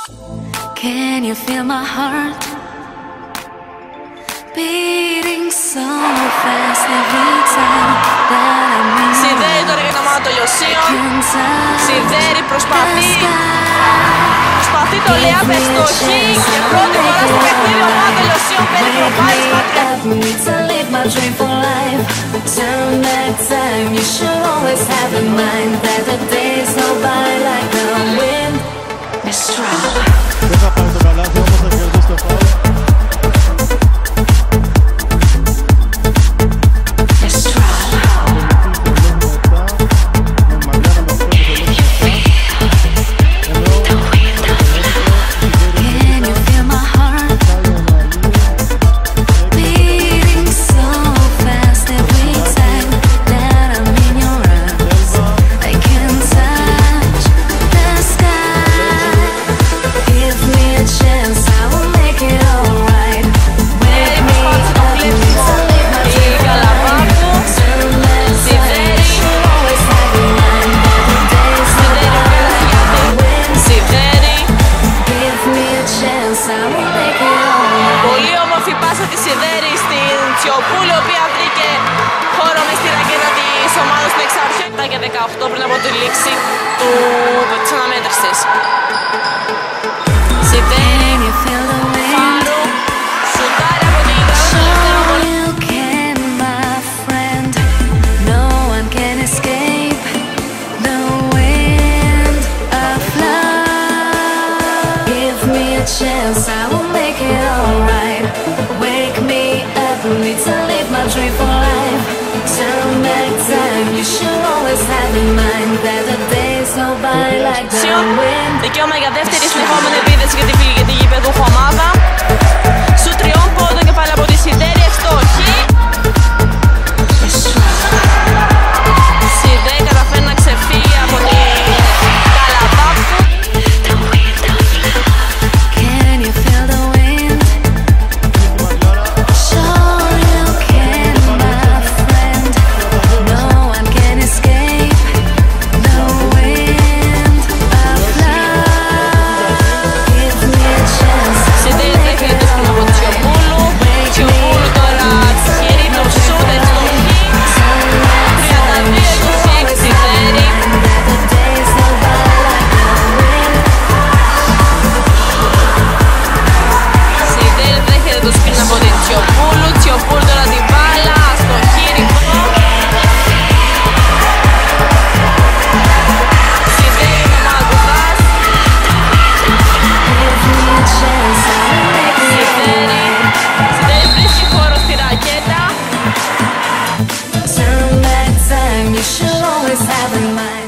Can you feel my heart beating so fast every time that I'm in your Σιδέρι τώρα για το μάνα το Λιωσίων. Σιδέρι προσπαθεί το layup ευστοχή και πρώτη φορά στο παιχνίδι ο μάνα το Λιωσίων παίρνει προβάδισμα. Turn back time, you should always have in mind that the days go by like the wind is strong. Δεν θα πάρει το καλάθι, όμως θα κερδίσει το φάουλ. Πολύ όμορφη πάσα της Σιδέρη στην Τσιοπούλου, η οποία βρήκε χώρο μες στη ρακέτα της ομάδας του εξάρχεια. Και 18 πριν από τη λήξη της αναμέτρησης. Σιδέρη, Φάρου, σουτάρει από την γραμμή. Chance, I will make it alright. Wake me up, need to live my dream for life. Turn back time, you should always have in mind that the days go by like the wind. Δικαίωμα για δεύτερη συνεχόμενη επίθεση για την φιλική γηπεδούχο ομάδα. Σου τριών πόντων και πάλι από τη Σιδέρη, ευστοχή. Σιδέρη καταφέρει να ξεφύγει από την Καλαβάκου. Τσιοπούλου τώρα την μπάλα στο χείριμο. Σιδέρη με Μαγκουδάς. Σιδέρη βρίσκει χώρο στη ρακέτα. Turn back time, you should always have in mind.